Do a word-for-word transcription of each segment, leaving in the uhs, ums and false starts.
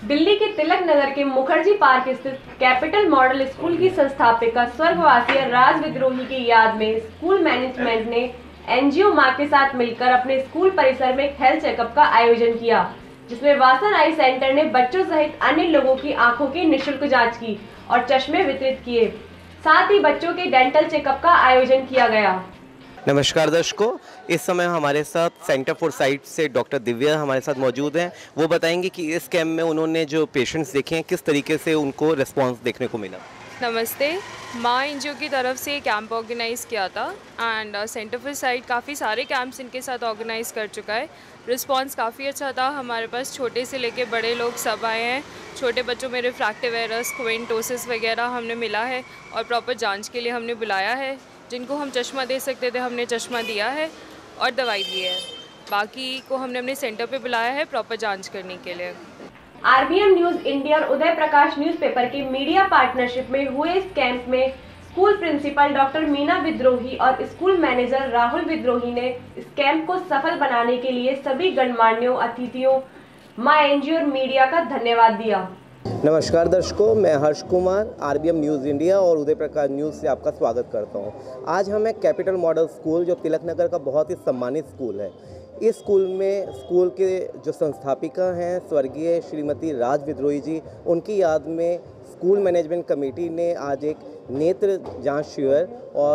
दिल्ली के तिलक नगर के मुखर्जी पार्क स्थित कैपिटल मॉडल स्कूल की संस्थापिका स्वर्गवासी राज विद्रोही की याद में स्कूल मैनेजमेंट ने एनजीओ मां के साथ मिलकर अपने स्कूल परिसर में एक हेल्थ चेकअप का आयोजन किया, जिसमें वासन आई सेंटर ने बच्चों सहित अन्य लोगों की आंखों की निःशुल्क जांच की और चश्मे वितरित किए। साथ ही बच्चों के डेंटल चेकअप का आयोजन किया गया। नमस्कार दर्शकों, इस समय हमारे साथ सेंटर फॉर साइट से डॉक्टर दिव्या हमारे साथ मौजूद हैं। वो बताएंगे कि इस कैंप में उन्होंने जो पेशेंट्स देखे हैं किस तरीके से उनको रिस्पांस देखने को मिला। नमस्ते, माँ एनजीओ की तरफ से कैंप ऑर्गेनाइज़ किया था एंड सेंटर फॉर साइट काफ़ी सारे कैंप्स इनके साथ ऑर्गेनाइज़ कर चुका है। रिस्पांस काफ़ी अच्छा था। हमारे पास छोटे से लेके बड़े लोग सब आए हैं। छोटे बच्चों में रिफ्रैक्टिव एरर्स, क्वेंटोसिस वगैरह हमने मिला है और प्रॉपर जांच के लिए हमने बुलाया है। जिनको हम चश्मा दे सकते थे हमने चश्मा दिया है और दवाई दी है। बाकी को हमने अपने सेंटर पे बुलाया है प्रॉपर जांच करने के लिए। आरबीएम न्यूज इंडिया और उदय प्रकाश न्यूज़पेपर के मीडिया पार्टनरशिप में हुए इस कैंप में स्कूल प्रिंसिपल डॉक्टर मीना विद्रोही और स्कूल मैनेजर राहुल विद्रोही ने इस कैंप को सफल बनाने के लिए सभी गणमान्यों, अतिथियों, मां एनजीओ और मीडिया का धन्यवाद दिया। नमस्कार दर्शकों, मैं Harsh Kumar RBM news India और उदय प्रकाश न्यूज़ से आपका स्वागत करता हूं। आज हम एक कैपिटल मॉडल स्कूल जो तिलक नगर का बहुत ही सम्मानित स्कूल है, इस स्कूल में स्कूल के जो संस्थापिका हैं स्वर्गीय श्रीमती राज विद्रोही जी, उनकी याद में स्कूल मैनेजमेंट कमेटी ने आज एक नेत्र जांच शिविर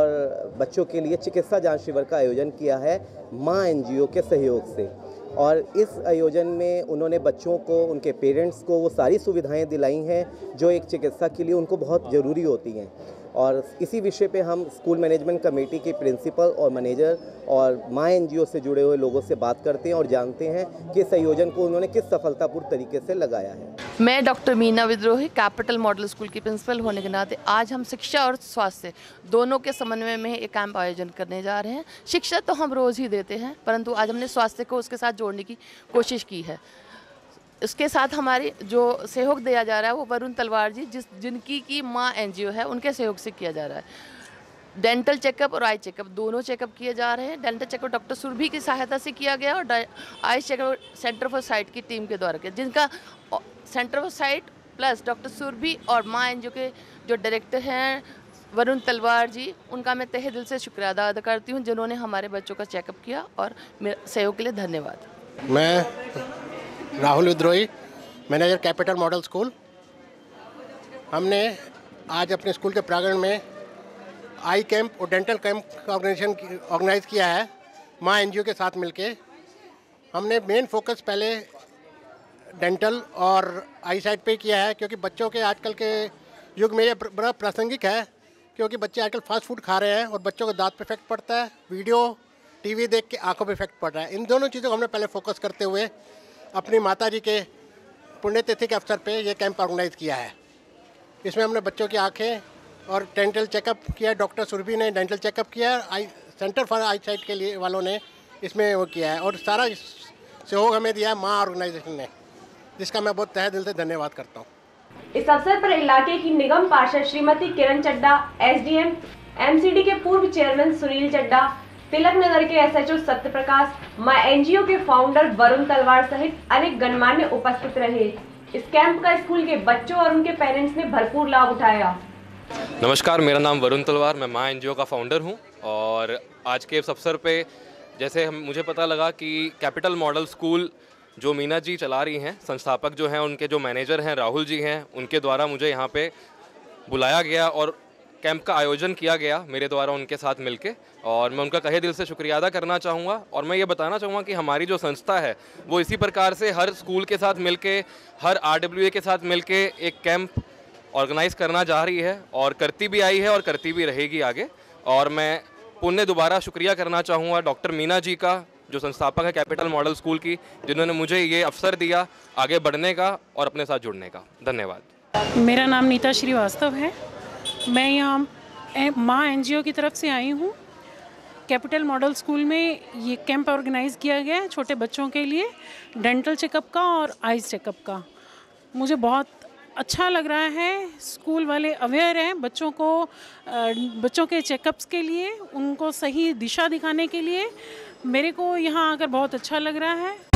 और बच्चों के लिए चिकित्सा जांच शिविर का आयोजन किया है मां एनजीओ के सहयोग से। और इस आयोजन में उन्होंने बच्चों को, उनके पेरेंट्स को वो सारी सुविधाएं दिलाई हैं जो एक चिकित्सा के लिए उनको बहुत ज़रूरी होती हैं। और इसी विषय पे हम स्कूल मैनेजमेंट कमेटी के प्रिंसिपल और मैनेजर और मां एनजीओ से जुड़े हुए लोगों से बात करते हैं और जानते हैं कि इस आयोजन को उन्होंने किस सफलतापूर्ण तरीके से लगाया है। मैं doctor Meena Vidrohi capital model school की प्रिंसिपल होने के नाते आज हम शिक्षा और स्वास्थ्य दोनों के समन्वय में एक कैंप आयोजन करने जा रहे हैं। शिक्षा तो हम रोज़ ही देते हैं, परंतु आज हमने स्वास्थ्य को उसके साथ जोड़ने की कोशिश की है। इसके साथ हमारी जो सहयोग दिया जा रहा है वो वरुण तलवार जी, जिस जिनकी की मां एनजीओ है, उनके सहयोग से किया जा रहा है। डेंटल चेकअप और आई चेकअप दोनों चेकअप किए जा रहे हैं। डेंटल चेकअप डॉक्टर सुरभि की सहायता से किया गया और eye checkup centre for sight की टीम के द्वारा किया, जिनका centre for sight plus doctor Surabhi और मां एनजीओ के जो डायरेक्टर हैं वरुण तलवार जी, उनका मैं तहे दिल से शुक्रिया अदा करती हूँ जिन्होंने हमारे बच्चों का चेकअप किया, और मेरे सहयोग के लिए धन्यवाद। मैं राहुल विद्रोही, मैनेजर कैपिटल मॉडल स्कूल। हमने आज अपने स्कूल के प्रांगण में आई कैंप और डेंटल कैंप का ऑर्गेनाइजेशन ऑर्गेनाइज किया है मां एनजीओ के साथ मिलके। हमने मेन फोकस पहले डेंटल और आई साइड पे किया है, क्योंकि बच्चों के आजकल के युग में ये बड़ा प्रासंगिक है, क्योंकि बच्चे आजकल फास्ट फूड खा रहे हैं और बच्चों को दांत पे इफेक्ट पड़ता है, वीडियो टीवी देख के आंखों पे इफेक्ट पड़ रहा है। इन दोनों चीज़ों को हमने पहले फोकस करते हुए अपनी माताजी के पुण्यतिथि के अवसर पे ये कैंप ऑर्गेनाइज किया है। इसमें हमने बच्चों की आंखें और डेंटल चेकअप किया, डॉक्टर सुरभि ने डेंटल चेकअप किया, eye centre for eyesight के लिए वालों ने इसमें वो किया है, और सारा सहयोग हमें दिया है मां ऑर्गेनाइजेशन ने, जिसका मैं बहुत तहे दिल से धन्यवाद करता हूँ। इस अवसर पर इलाके की निगम पार्षद श्रीमती किरण चड्डा, एसडीएम एमसीडी के पूर्व चेयरमैन सुनील चड्डा, तिलक नगर के एसएचओ सत्यप्रकाश, मां एनजीओ के फाउंडर वरुण तलवार सहित अनेक गणमान्य उपस्थित रहे। इस कैंप का स्कूल के बच्चों और उनके पेरेंट्स ने भरपूर लाभ उठाया। नमस्कार, मेरा नाम वरुण तलवार, मैं मां एनजीओ का फाउंडर हूं। और आज के इस अवसर पे जैसे हम मुझे पता लगा कि कैपिटल मॉडल स्कूल जो मीना जी चला रही हैं, संस्थापक जो हैं, उनके जो मैनेजर हैं राहुल जी हैं, उनके द्वारा मुझे यहाँ पे बुलाया गया और कैंप का आयोजन किया गया मेरे द्वारा उनके साथ मिलके, और मैं उनका तहे दिल से शुक्रिया अदा करना चाहूँगा। और मैं ये बताना चाहूँगा कि हमारी जो संस्था है वो इसी प्रकार से हर स्कूल के साथ मिलके, हर आरडब्ल्यूए के साथ मिलके एक कैंप ऑर्गेनाइज करना जा रही है और करती भी आई है और करती भी रहेगी आगे। और मैं पुनः दोबारा शुक्रिया करना चाहूँगा डॉक्टर मीना जी का, जो संस्थापक है कैपिटल मॉडल स्कूल की, जिन्होंने मुझे ये अवसर दिया आगे बढ़ने का और अपने साथ जुड़ने का। धन्यवाद। मेरा नाम नीता श्रीवास्तव है। मैं यहाँ मां एनजीओ की तरफ से आई हूँ। कैपिटल मॉडल स्कूल में ये कैंप ऑर्गेनाइज़ किया गया है छोटे बच्चों के लिए, डेंटल चेकअप का और आइज़ चेकअप का। मुझे बहुत अच्छा लग रहा है। स्कूल वाले अवेयर हैं बच्चों को, बच्चों के चेकअप्स के लिए, उनको सही दिशा दिखाने के लिए। मेरे को यहाँ आकर बहुत अच्छा लग रहा है।